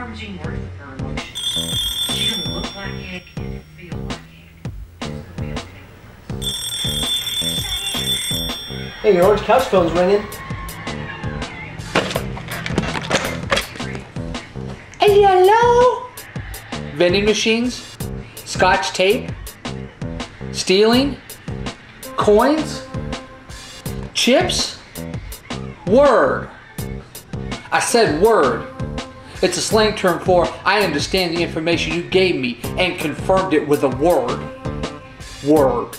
foraging words with her emotions. She don't look like it, can't feel like it. She's gonna be okay with us. Hey, your orange couch phone's ringing. Hey, hello? Vending machines, scotch tape, stealing, coins, chips, word. I said word. It's a slang term for I understand the information you gave me and confirmed it with a word. Word.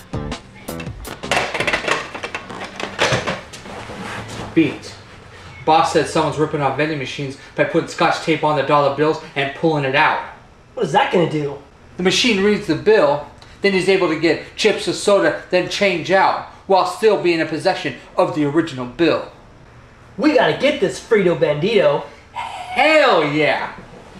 Beat. Boss said someone's ripping off vending machines by putting scotch tape on the dollar bills and pulling it out. What is that gonna do? The machine reads the bill, then he's able to get chips or soda, then change out, while still being in possession of the original bill. We gotta get this Frito Bandito. Hell yeah!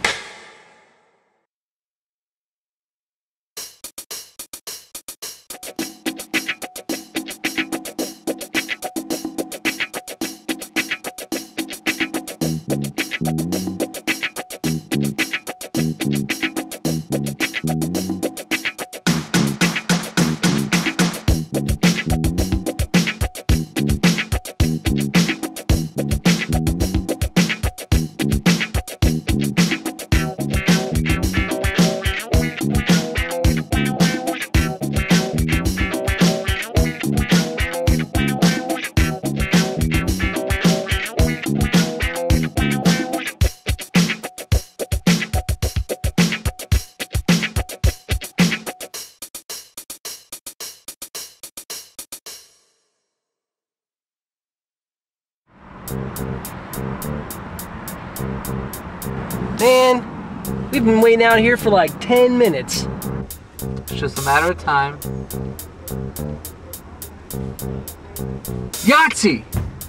Man, we've been waiting out here for like 10 minutes. It's just a matter of time. Yahtzee!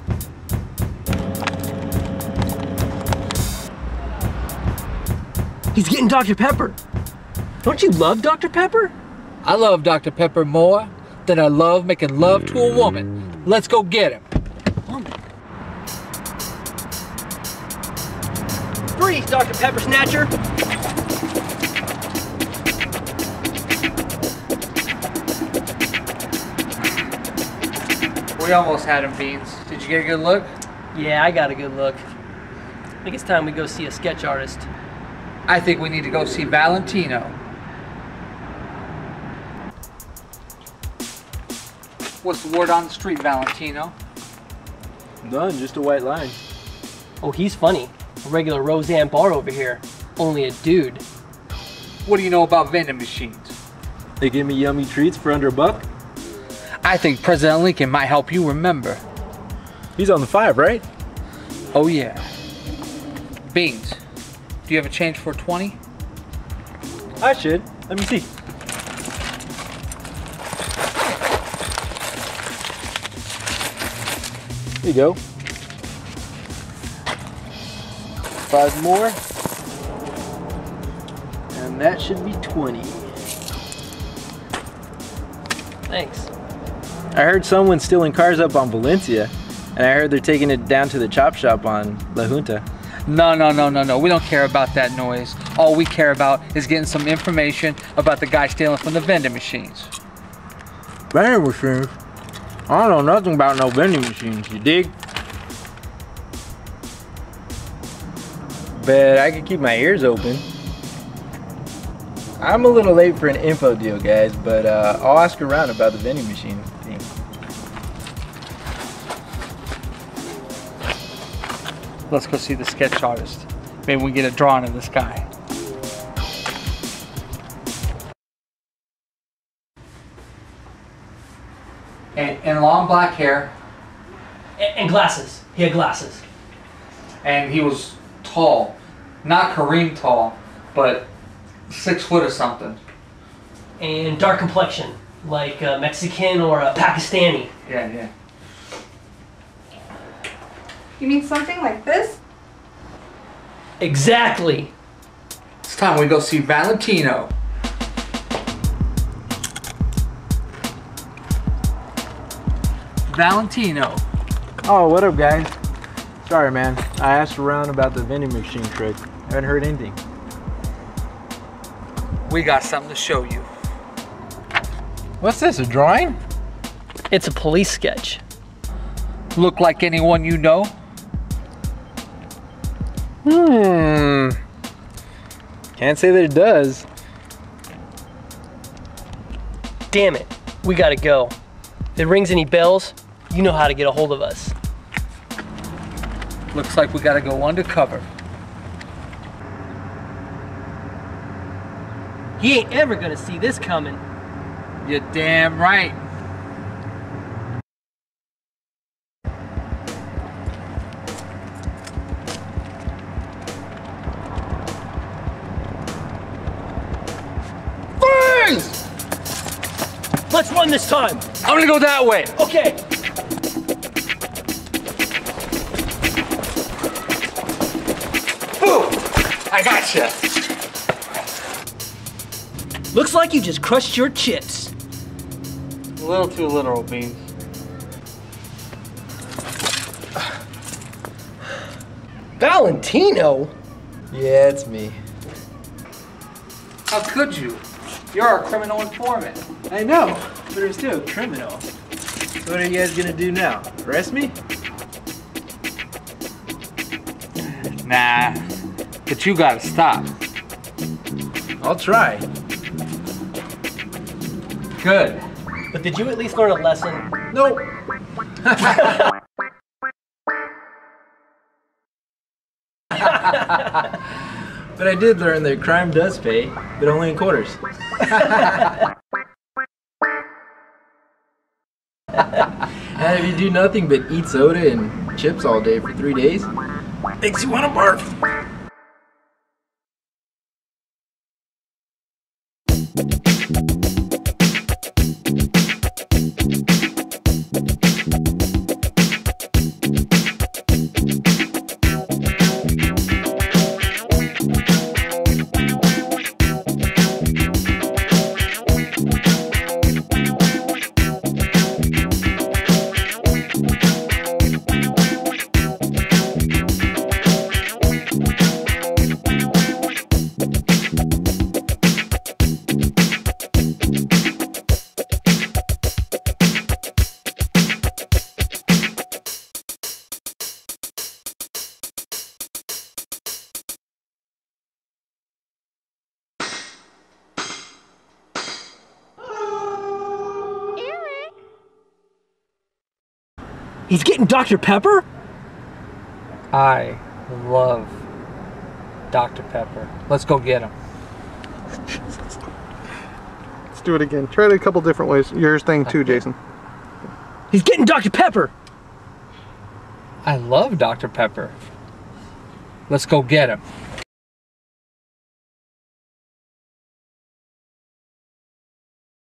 He's getting Dr. Pepper. Don't you love Dr. Pepper? I love Dr. Pepper more than I love making love to a woman. Let's go get him. Freeze, Dr. Pepper Snatcher. We almost had him, Beans. Did you get a good look? Yeah, I got a good look. I think it's time we go see a sketch artist. I think we need to go see Valentino. What's the word on the street, Valentino? None, just a white line. Oh, he's funny. A regular Roseanne Barr over here. Only a dude. What do you know about vending machines? They give me yummy treats for under $1. I think President Lincoln might help you remember. He's on the 5, right? Oh yeah. Beans, do you have a change for 20? I should. Let me see. Here you go. 5 more. And that should be 20. Thanks. I heard someone's stealing cars up on Valencia, and I heard they're taking it down to the chop shop on La Junta. No. We don't care about that noise. All we care about is getting some information about the guy stealing from the vending machines. Vending machines? I don't know nothing about no vending machines, you dig? But I could keep my ears open. I'm a little late for an info deal, guys, but I'll ask around about the vending machine thing. Let's go see the sketch artist. Maybe we get a drawing of this guy. And long black hair. And glasses. He had glasses. And he was tall. Not Kareem tall, but 6 foot or something. And dark complexion. Like a Mexican or a Pakistani. Yeah. You mean something like this? Exactly. It's time we go see Valentino. Valentino. Oh, what up, guys? Sorry, man. I asked around about the vending machine trick, Haven't heard anything. We got something to show you. What's this, a drawing? It's a police sketch. Look like anyone you know? Can't say that it does. Damn it, we gotta go. If it rings any bells, you know how to get a hold of us. Looks like we gotta go undercover. He ain't ever gonna see this coming. You're damn right. Freeze! Let's run this time. I'm gonna go that way. Okay. Boom! I gotcha. Looks like you just crushed your chips. A little too literal, Beans. Valentino? Yeah, it's me. How could you? You're our criminal informant. I know, but you're still a criminal. So what are you guys gonna do now? Arrest me? Nah, but you gotta stop. I'll try. Good. But did you at least learn a lesson? Nope. But I did learn that crime does pay, but only in quarters. And if you do nothing but eat soda and chips all day for 3 days, makes you want to barf. He's getting Dr. Pepper? I love Dr. Pepper. Let's go get him. Let's do it again. Try it a couple different ways. Yours thing too, Jason. He's getting Dr. Pepper! I love Dr. Pepper. Let's go get him.